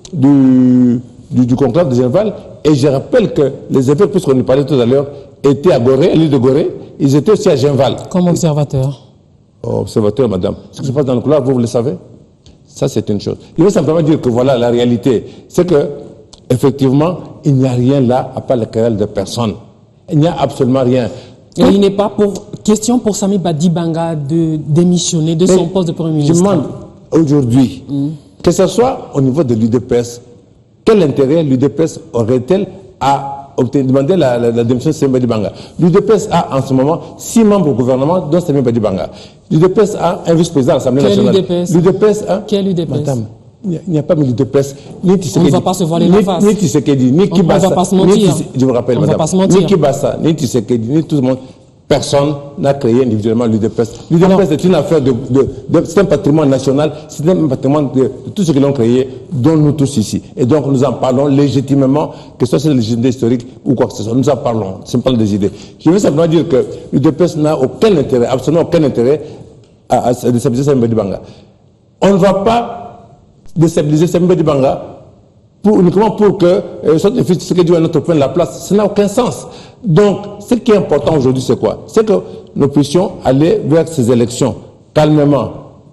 du conclave de Genval. Et je rappelle que les évêques, puisqu'on y parlait tout à l'heure, étaient à Gorée, à l'île de Gorée, ils étaient aussi à Genval. Comme observateur. Observateur, madame. Ce qui se passe dans le couloir, vous le savez? Ça, c'est une chose. Il veut simplement dire que voilà, la réalité, c'est que, effectivement, il n'y a rien là, à part le querelle de personnes. Il n'y a absolument rien. Et il n'est pas question pour Sami Badibanga de démissionner de son poste de Premier ministre. Je demande aujourd'hui, que ce soit au niveau de l'UDPS, quel intérêt l'UDPS aurait-elle à demander la démission de Sami Badibanga? L'UDPS a en ce moment 6 membres au gouvernement, dont Sami Badibanga. L'UDPS a un vice-président à l'Assemblée nationale. Quel UDPS? L'UDPS a... Quel UDPS? Madame, Il n'y a pas de l'UDPS. On ne va pas se voiler la face. Ni Tshisekedi, ni Kibasa. On ne va pas se mentir. Je me rappelle, madame. Ni Kibasa, ni Tshisekedi, ni tout le monde. Personne n'a créé individuellement l'UDPS. L'UDPS est une affaire c'est un patrimoine national, c'est un patrimoine de tous ceux qui l'ont créé, dont nous tous ici. Et donc nous en parlons légitimement, que ce soit sur les idées historiques ou quoi que ce soit. Nous en parlons, c'est pas des idées. Je veux simplement dire que l'UDPS n'a aucun intérêt, absolument aucun intérêt à déstabiliser Samba Dibanga. On ne va pas déstabiliser Samba Dibanga uniquement pour que soit fils Tshisekedi à notre point de la place. Ça n'a aucun sens. Donc, ce qui est important aujourd'hui, c'est quoi? C'est que nous puissions aller vers ces élections calmement.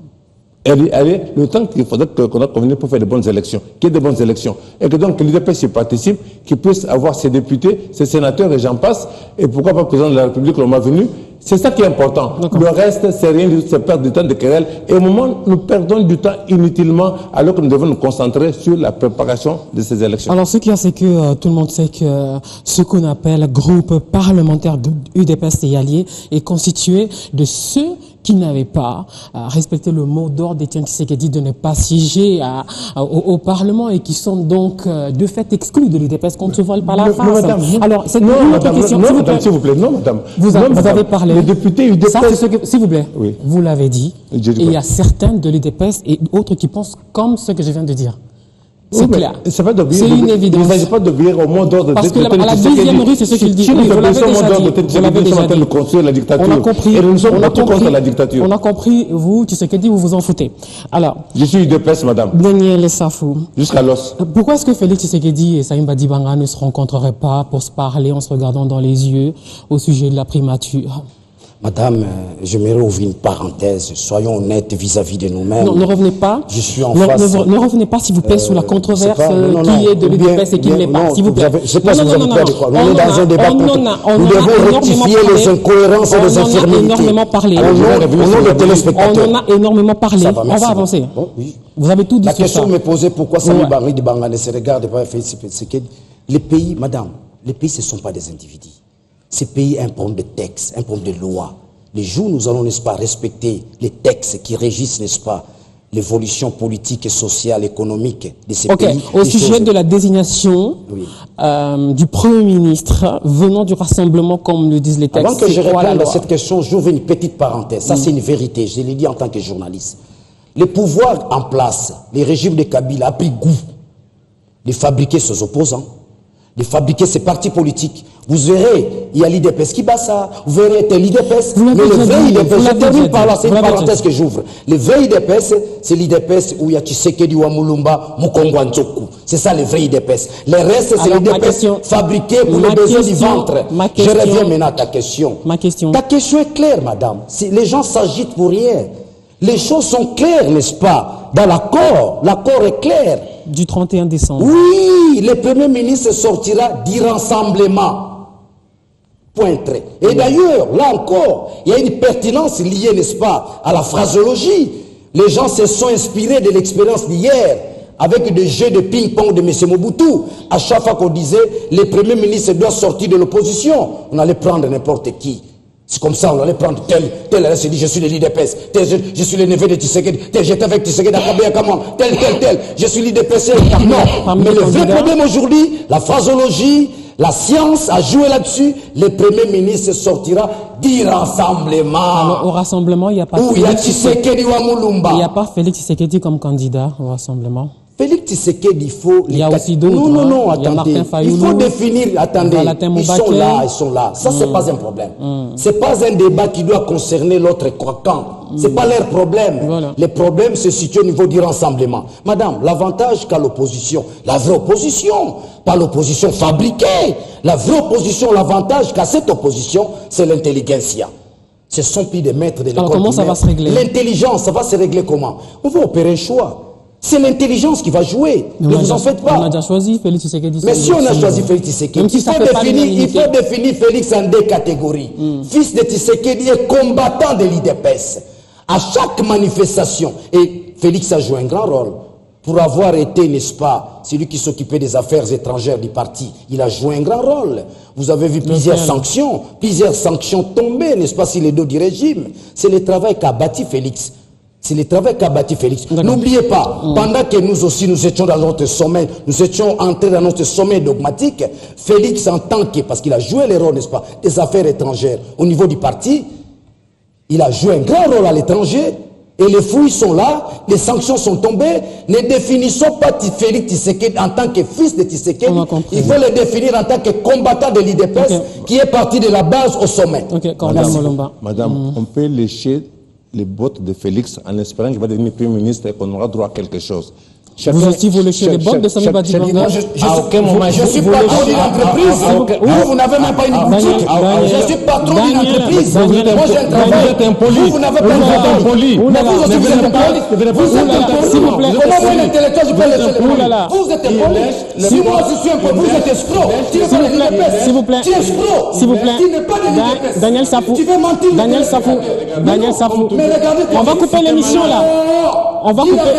Aller le temps qu'il faudrait qu'on a convenu pour faire de bonnes élections, qu'il y ait de bonnes élections. Et que donc l'UDPS y participe, qu'il puisse avoir ses députés, ses sénateurs et j'en passe. Et pourquoi pas le président de la République, le moment venu. C'est ça qui est important. Le reste, c'est rien du tout, c'est perdre du temps de querelle. Et au moment où nous perdons du temps inutilement, alors que nous devons nous concentrer sur la préparation de ces élections. Alors, ce qu'il y a, c'est que tout le monde sait que ce qu'on appelle groupe parlementaire UDPS et alliés est constitué de ceux qui n'avaient pas respecté le mot d'ordre d'Étienne Tshisekedi de ne pas siéger au Parlement et qui sont donc de fait exclus de l'UDPS qu'on ne se voile pas la face. Madame, alors, c'est non, une madame, question. Non, madame, s'il vous plaît, non, madame. Vous avez parlé. Les députés UDPS. Ça, c'est ce que, s'il vous plaît, oui. vous l'avez dit. Et il y a certains de l'UDPS et autres qui pensent comme ce que je viens de dire. C'est clair. C'est une évidence. Il ne s'agit pas d'obéir au mot d'ordre. Parce que à la deuxième rue, c'est ce qu'il dit. Si nous vous l'avez déjà dit. Vous l'avez déjà dit. De construire la dictature. On a compris. Et nous sommes contre la dictature. On a compris. Vous, Tshisekedi, vous vous en foutez. Alors. Je suis UDPS, madame. Daniel Safou. Jusqu'à l'os. Pourquoi est-ce que Félix Tshisekedi et Saïmba Dibanga ne se rencontreraient pas pour se parler en se regardant dans les yeux au sujet de la primature? Madame, j'aimerais ouvrir une parenthèse. Soyons honnêtes vis-à-vis de nous-mêmes. Non, ne revenez pas. Je suis en face. Ne revenez pas, s'il vous plaît, sous la controverse qui est de l'UDPS et qui ne l'est pas. S'il vous plaît. Je ne sais pas si vous avez peur de quoi. On est dans un débat. Nous devons rectifier les incohérences et les infirmités. On en a énormément parlé. Au nom des téléspectateurs. On en a énormément parlé. On va avancer. Vous avez tout dit sur ça. La question me posée, pourquoi Saïmba Dibanga ne se regarde pas les pays, madame, les pays, ce ne sont pas des individus. Ces pays imposent des textes, imposent des lois. Les jours où nous allons, n'est-ce pas, respecter les textes qui régissent, n'est-ce pas, l'évolution politique et sociale, économique de ces pays. Au sujet de la désignation du Premier ministre venant du rassemblement, comme le disent les textes. Avant que je réponde à cette question, j'ouvre une petite parenthèse. Ça, c'est une vérité. Je l'ai dit en tant que journaliste. Les pouvoirs en place, les régimes de Kabila a pris goût de fabriquer ses opposants, de fabriquer ses partis politiques. Vous verrez, il y a l'IDPS qui bat ça, vous verrez, tel l'IDPS, mais le vrai IDPS, je termine par là, c'est une parenthèse que j'ouvre. Le vrai IDPS, c'est l'IDPS où il y a Tshisekedi Wamulumba, Mukongo Nzoku. C'est ça le vrai IDPS. Le reste, c'est l'IDPS fabriqué pour les besoins du ventre. Je reviens maintenant à ta question. Ta question est claire, madame. Les gens s'agitent pour rien. Les choses sont claires, n'est-ce pas? Dans l'accord, l'accord est clair. Du 31 décembre. Oui, le Premier ministre sortira du rassemblement. Pointré. Et d'ailleurs, là encore, il y a une pertinence liée, n'est-ce pas, à la phraseologie. Les gens se sont inspirés de l'expérience d'hier, avec des jeux de ping-pong de M. Mobutu. À chaque fois qu'on disait, le Premier ministre doit sortir de l'opposition, on allait prendre n'importe qui. C'est comme ça, on allait prendre tel, elle se dit, je suis le l'IDPS, je suis le neveu de Tshisekedi, j'étais avec Tshisekedi à Kabé à Kamon, tel, je suis l'IDPS. Non, mais le vrai problème aujourd'hui, la phraseologie, la science a joué là-dessus, le Premier ministre sortira du rassemblement. Alors, au rassemblement, il n'y a pas Tshisekedi Wamulumba. Il n'y a pas Félix Tshisekedi comme candidat au rassemblement. Félix Tshisekedi, il faut... Il y a aussi d'autres. Non, attendez. Il faut définir, attendez. Ils sont là. Ça, c'est pas un problème. C'est pas un débat qui doit concerner l'autre camp. C'est pas leur problème. Voilà. Le problème se situe au niveau du rassemblement. Madame, l'avantage qu'a l'opposition, la vraie opposition, pas l'opposition fabriquée. La vraie opposition, l'avantage qu'a cette opposition, c'est l'intelligentsia. Ce sont plus des maîtres de l'école. Alors comment ça va se régler? L'intelligence, ça va se régler comment? On va opérer un choix. C'est l'intelligence qui va jouer. Ne vous en faites pas. On a déjà choisi Félix Tshisekedi. Mais si on a choisi Félix Tshisekedi, il faut définir Félix en deux catégories. Fils de Tshisekedi et combattant de l'IDPS. À chaque manifestation, et Félix a joué un grand rôle, pour avoir été, n'est-ce pas, celui qui s'occupait des affaires étrangères du parti, il a joué un grand rôle. Vous avez vu plusieurs sanctions tombées, n'est-ce pas, sur les dos du régime. C'est le travail qu'a bâti Félix. C'est le travail qu'a bâti Félix. N'oubliez pas, pendant que nous aussi nous étions dans notre sommet, nous étions entrés dans notre sommet dogmatique, Félix en tant que, parce qu'il a joué le rôle, n'est-ce pas, des affaires étrangères au niveau du parti, il a joué un grand rôle à l'étranger, et les fouilles sont là, les sanctions sont tombées. Ne définissons pas Félix Tshisekedi en tant que fils de Tshisekedi, il faut le définir en tant que combattant de l'IDPS qui est parti de la base au sommet. Madame, on peut lécher les bottes de Félix en espérant qu'il va devenir Premier ministre et qu'on aura droit à quelque chose. Vous aussi, vous léchez les bottes de Samy Badibanga? À aucun moment, je suis patron d'une entreprise. Vous n'avez même pas une boutique. Je suis patron d'une entreprise. Moi, j'ai un travail. Vous n'avez pas une boutique. Vous êtes impoli. Vous êtes impoli. S'il vous plaît. Comment un intellectuel, je peux laisser le Vous êtes impoli. Si moi, je suis impoli, vous êtes escroc. Tu n'es pas de l'IDPS. S'il vous plaît. Tu es escroc. S'il vous plaît. Tu n'es pas de l'IDPS. Daniel Safou. Tu veux mentir. Daniel Safou. Daniel Safou. On va couper l'émission là. On va couper.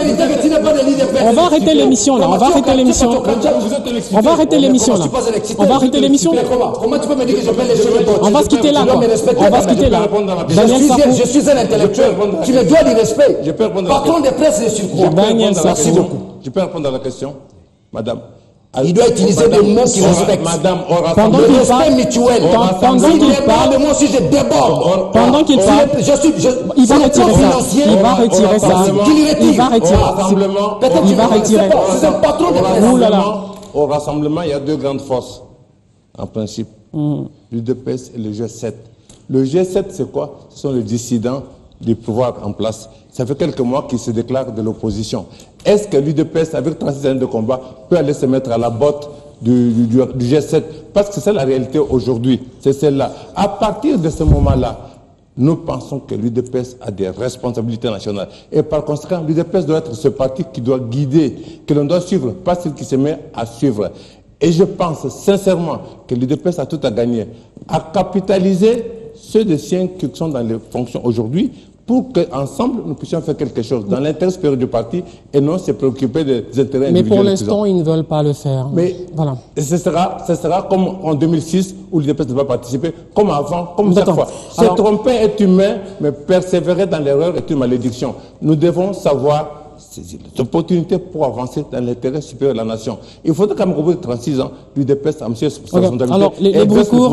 On va arrêter l'émission là. On va arrêter l'émission. On va arrêter l'émission là. On va arrêter l'émission. Comment tu peux me dire que je peux les cheveux? On va se quitter là. On va se quitter là. Daniel Safou. Je suis un intellectuel. Tu me dois du respect. Patron de presse de surcroît. Daniel Safou. Je peux répondre à la question, madame? Il doit utiliser des mots qui respectent. Madame, pendant qu'il parle, mutuel. Pendant qu'il parle, moi aussi je déborde. Pendant qu'il parle, il va retirer ça. Il va retirer ça. Il va retirer. Peut-être qu'il va retirer. C'est un patron de presse. Au rassemblement, il y a deux grandes forces, en principe. L'UDPS et le G7. Le G7, c'est quoi? Ce sont les dissidents du pouvoir en place. Ça fait quelques mois qu'ils se déclarent de l'opposition. Est-ce que l'UDPS, avec 36 années de combat, peut aller se mettre à la botte du G7? Parce que c'est la réalité aujourd'hui. C'est celle-là. À partir de ce moment-là, nous pensons que l'UDPS a des responsabilités nationales. Et par conséquent, l'UDPS doit être ce parti qui doit guider, que l'on doit suivre, pas celui qui se met à suivre. Et je pense sincèrement que l'UDPS a tout à gagner, à capitaliser ceux des siens qui sont dans les fonctions aujourd'hui, pour qu'ensemble, nous puissions faire quelque chose dans l'intérêt supérieur du parti et non se préoccuper des intérêts individuels. Mais pour l'instant, ils ne veulent pas le faire. Mais voilà. Ce sera comme en 2006 où l'UDPS ne va pas participer, comme avant, comme chaque fois. Se tromper est humain, mais persévérer dans l'erreur est une malédiction. Nous devons savoir saisir les opportunités pour avancer dans l'intérêt supérieur de la nation. Il faudrait quand même qu'au bout de 36 ans, l'UDPS a M. Alors, les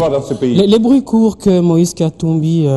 bruits courts que Moïse Katumbi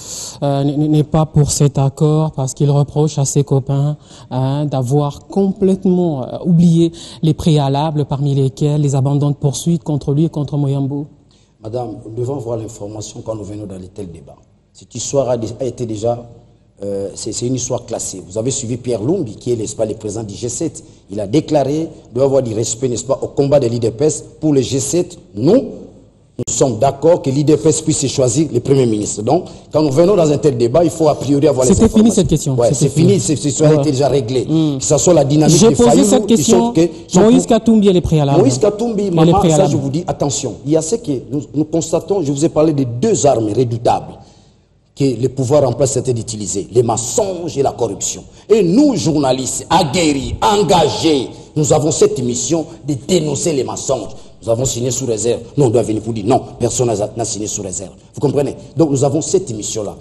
n'est pas pour cet accord parce qu'il reproche à ses copains d'avoir complètement oublié les préalables, parmi lesquels les abandons de poursuites contre lui et contre Moyambou. Madame, nous devons voir l'information quand nous venons dans les tels débats. Cette histoire a été déjà... c'est une histoire classée. Vous avez suivi Pierre Lumbi, qui est, n'est-ce pas, le président du G7. Il a déclaré, doit avoir du respect, n'est-ce pas, au combat de l'IDPS. Pour le G7, nous sommes d'accord que l'IDPS puisse choisir le Premier ministre. Donc, quand nous venons dans un tel débat, il faut a priori avoir les informations. C'était fini cette question. Ouais, c'est fini, cette histoire a été déjà réglée. Que ce soit la dynamique des Fayoulou. J'ai posé cette question, Moïse Katumbi et les préalables. Moïse Katumbi, maman, ça je vous dis, attention. Il y a ce que nous constatons, je vous ai parlé de deux armes redoutables que le pouvoir en place était d'utiliser, les mensonges et la corruption. Et nous, journalistes, aguerris, engagés, nous avons cette mission de dénoncer les mensonges. Nous avons signé sous réserve. Nous, on doit venir pour dire non, personne n'a signé sous réserve. Vous comprenez? Donc, nous avons cette mission-là.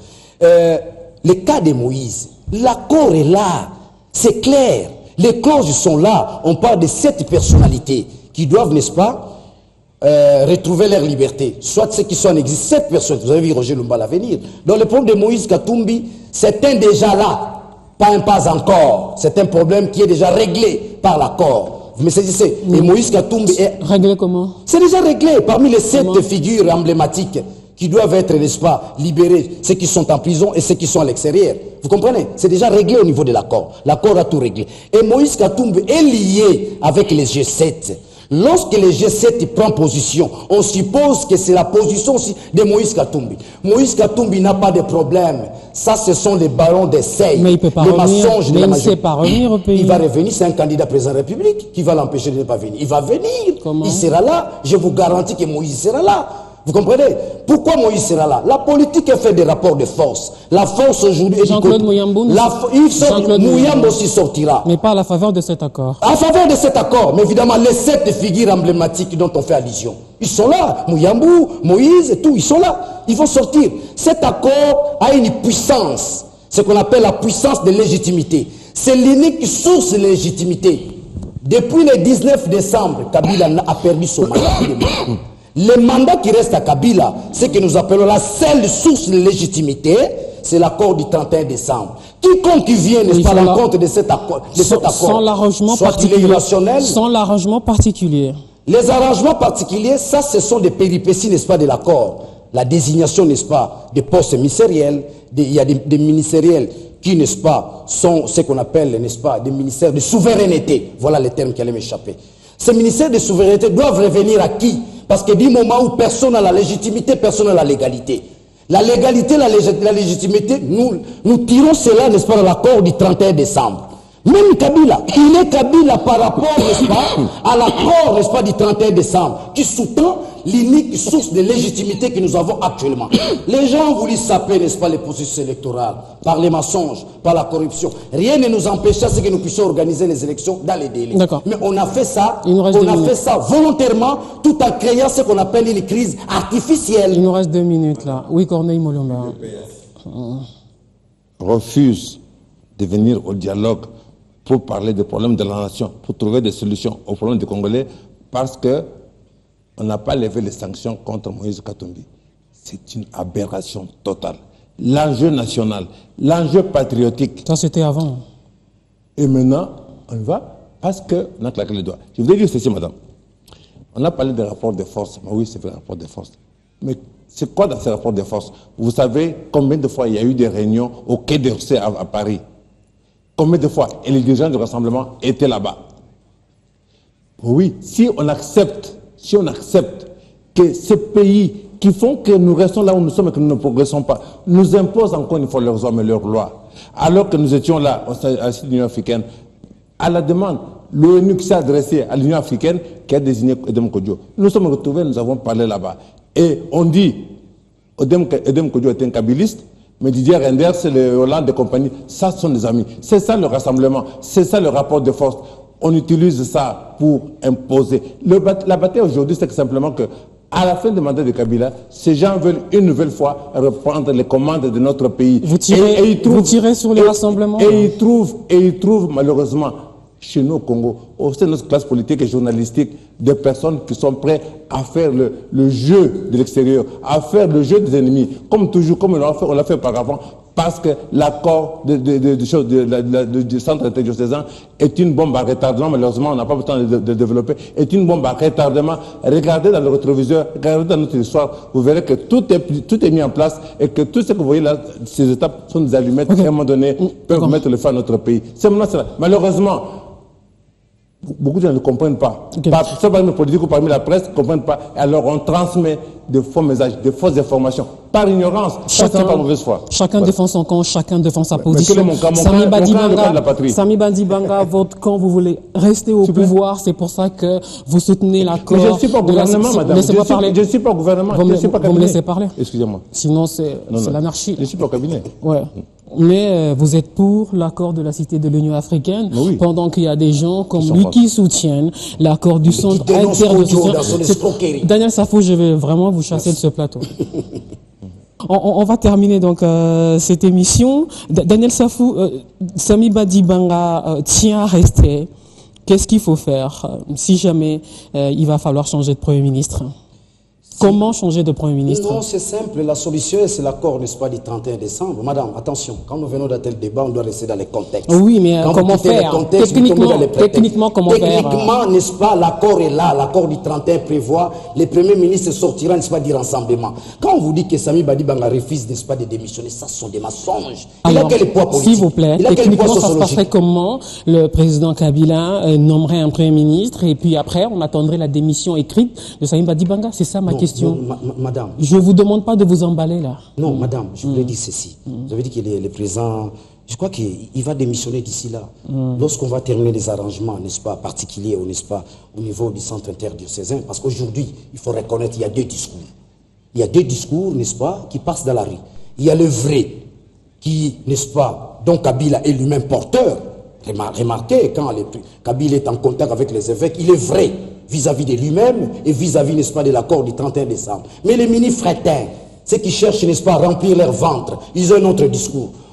Le cas de Moïse, l'accord est là. C'est clair. Les clauses sont là. On parle de 7 personnalités qui doivent, n'est-ce pas, retrouver leur liberté. Soit ceux qui sont en exil, 7 personnes. Vous avez vu Roger Lumba l'avenir. Donc le problème de Moïse Katumbi, c'est un déjà là, pas un pas encore. C'est un problème qui est déjà réglé par l'accord. Vous me saisissez? Et Moïse Katumbi est... Réglé comment? C'est déjà réglé parmi les 7 figures emblématiques qui doivent être, n'est-ce pas, libérés, ceux qui sont en prison et ceux qui sont à l'extérieur. Vous comprenez? C'est déjà réglé au niveau de l'accord. L'accord a tout réglé. Et Moïse Katumbi est lié avec les G7. Lorsque le G7 prend position, on suppose que c'est la position aussi de Moïse Katumbi. Moïse Katumbi n'a pas de problème. Ça, ce sont les barons d'essai. Mais il peut pas revenir. Mais il ne sait pas revenir au pays. Il va revenir, c'est un candidat président de la République qui va l'empêcher de ne pas venir. Il va venir. Comment? Il sera là. Je vous garantis que Moïse sera là. Vous comprenez? Pourquoi Moïse sera là? La politique est faite des rapports de force. La force aujourd'hui... Jean-Claude Mouyambou Mouyambou aussi sortira. Mais pas à la faveur de cet accord. À faveur de cet accord. Mais évidemment, les 7 figures emblématiques dont on fait allusion, ils sont là. Mouyambou, Moïse et tout, ils sont là. Ils vont sortir. Cet accord a une puissance. Ce qu'on appelle la puissance de légitimité. C'est l'unique source de légitimité. Depuis le 19 décembre, Kabila a perdu son mandat. Le mandat qui reste à Kabila, ce que nous appelons la seule source de légitimité, c'est l'accord du 31 décembre. Quiconque qui vient, n'est-ce pas, à l'encontre de cet accord, sans l'arrangement particulier. Sans l'arrangement particulier. Les arrangements particuliers, ça, ce sont des péripéties, n'est-ce pas, de l'accord. La désignation, n'est-ce pas, des postes ministériels. Il y a des ministériels qui, n'est-ce pas, sont ce qu'on appelle, n'est-ce pas, des ministères de souveraineté. Voilà les termes qui allaient m'échapper. Ces ministères de souveraineté doivent revenir à qui? Parce que du moment où personne n'a la légitimité, personne n'a la légalité. La légalité, la légitimité, nous tirons cela, n'est-ce pas, dans l'accord du 31 décembre. Même Kabila, il est Kabila par rapport, n'est-ce pas, à l'accord, n'est-ce pas, du 31 décembre, qui sous-tend l'unique source de légitimité que nous avons actuellement. Les gens ont voulu saper, n'est-ce pas, les processus électoraux, par les mensonges, par la corruption. Rien ne nous empêche à ce que nous puissions organiser les élections dans les délais. Mais on a fait ça, volontairement, tout en créant ce qu'on appelle une crise artificielle. Il nous reste 2 minutes là. Oui, Corneille Molomba. Refuse de venir au dialogue pour parler des problèmes de la nation, pour trouver des solutions aux problèmes des Congolais, parce que on n'a pas levé les sanctions contre Moïse Katumbi. C'est une aberration totale. L'enjeu national, l'enjeu patriotique. Ça, c'était avant. Et maintenant, on va parce qu'on a claqué les doigts. Je voudrais dire ceci, madame. On a parlé des rapports de force. Mais oui, c'est vrai, rapport de force. Mais c'est quoi dans ces rapports de force? Vous savez combien de fois il y a eu des réunions au Quai d'Orsay à Paris? Combien de fois? Et les dirigeants du rassemblement étaient là-bas. Oui, si on accepte que ces pays qui font que nous restons là où nous sommes et que nous ne progressons pas, nous imposent encore une fois leurs hommes et leurs lois, alors que nous étions là, à l'Union africaine, à la demande, l'ONU qui s'est adressée à l'Union africaine, qui a désigné Edem Kodjo. Nous sommes retrouvés, nous avons parlé là-bas. Et on dit, Edem Kodjo est un kabiliste, mais Didier Renders, le Hollande et compagnie, ça sont des amis. C'est ça le rassemblement, c'est ça le rapport de force. On utilise ça pour imposer. La bataille aujourd'hui, c'est que simplement que, à la fin du mandat de Kabila, ces gens veulent une nouvelle fois reprendre les commandes de notre pays. Vous tirez sur les rassemblements. Et ils trouvent malheureusement, chez nous au Congo, au sein de notre classe politique et journalistique, des personnes qui sont prêtes à faire le jeu de l'extérieur, à faire le jeu des ennemis, comme toujours, comme on l'a fait auparavant, parce que l'accord du centre interdiocésain est une bombe à retardement, malheureusement on n'a pas le temps de développer, est une bombe à retardement. Regardez dans le rétroviseur, regardez dans notre histoire, vous verrez que tout est mis en place et que tout ce que vous voyez là, ces étapes sont des allumettes qui à un moment donné peuvent mettre le feu à notre pays. C'est maintenant cela. Malheureusement, beaucoup de gens ne comprennent pas. Soit parmi les politiques ou parmi la presse ne comprennent pas. Alors on transmet de faux messages, de fausses informations, par ignorance, par mauvaise foi. Chacun défend son camp, chacun défend sa position. Mais quel est Sami Badibanga, votre camp, vous voulez rester au pouvoir, c'est pour ça que vous soutenez l'accord. Mais je ne suis pas au gouvernement, madame. Je ne suis pas au gouvernement. Vous me laissez parler. Excusez-moi. Sinon, c'est l'anarchie. Je ne suis pas au cabinet. Ouais. Mais vous êtes pour l'accord de la Cité de l'Union africaine, pendant qu'il y a des gens comme lui qui soutiennent l'accord du centre interdiocésain. Daniel Safou, je vais vraiment vous chasser de ce plateau. On va terminer donc cette émission. Daniel Safou, Sami Badibanga tient à rester. Qu'est-ce qu'il faut faire si jamais il va falloir changer de Premier ministre? Comment changer de Premier ministre? Non, c'est simple. La solution, c'est l'accord, n'est-ce pas, du 31 décembre. Madame, attention, quand nous venons d'un tel débat, on doit rester dans les contextes. Oui, mais comment faire? Techniquement, comment faire? Techniquement, n'est-ce pas, l'accord est là. L'accord du 31 prévoit, les premiers ministres sortiront, n'est-ce pas, du rassemblement. Quand on vous dit que Sami Badibanga refuse, n'est-ce pas, de démissionner, ça sont des mensonges. Alors, il a quel poids politique? S'il vous plaît, techniquement, ça se passerait comment? Le président Kabila nommerait un Premier ministre et puis après, on attendrait la démission écrite de Sami Badibanga. C'est ça ma question. Non, madame. Je ne vous demande pas de vous emballer là. Non, madame, je voulais dire ceci. Vous avez dit qu'il est le président, je crois qu'il va démissionner d'ici là. Lorsqu'on va terminer les arrangements, n'est-ce pas, particuliers, ou n'est-ce pas, au niveau du centre interdiocésain, parce qu'aujourd'hui, il faut reconnaître qu'il y a deux discours. Il y a deux discours, n'est-ce pas, qui passent dans la rue. Il y a le vrai, qui, n'est-ce pas, dont Kabila est lui-même porteur. Remarquez, quand Kabila est en contact avec les évêques, il est vrai vis-à-vis de lui-même et vis-à-vis, n'est-ce pas, de l'accord du 31 décembre. Mais les mini-frétins, ceux qui cherchent, n'est-ce pas, à remplir leur ventre, ils ont un autre discours.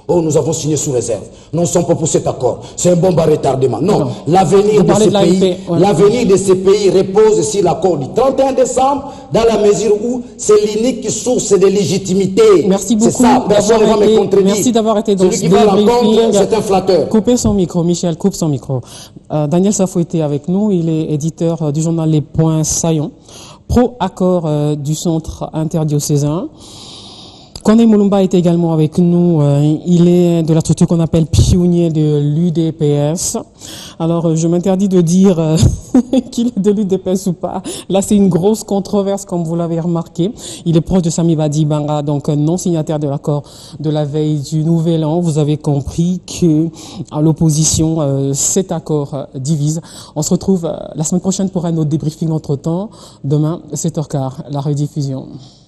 Oh, nous avons signé sous réserve. Non, nous ne sommes pas pour cet accord. C'est un bombe à retardement. Non, l'avenir de ces pays repose sur l'accord du 31 décembre, dans la mesure où c'est l'unique source de légitimité. Merci beaucoup. C'est ça, personne ne va me contredire. Merci d'avoir été dans Celui qui va l'entendre, c'est un flatteur. Coupez son micro, Michel, coupe son micro. Daniel Safou était avec nous, il est éditeur du journal Les Points Saillants, pro-accord du centre interdiocésain. Corneille Moulumba est également avec nous. Il est de la structure qu'on appelle pionnier de l'UDPS. Alors, je m'interdis de dire qu'il est de l'UDPS ou pas. Là, c'est une grosse controverse, comme vous l'avez remarqué. Il est proche de Sami Badi Banga, donc non signataire de l'accord de la veille du Nouvel An. Vous avez compris que, à l'opposition, cet accord divise. On se retrouve la semaine prochaine pour un autre débriefing entre-temps. Demain, 7h15, la rediffusion.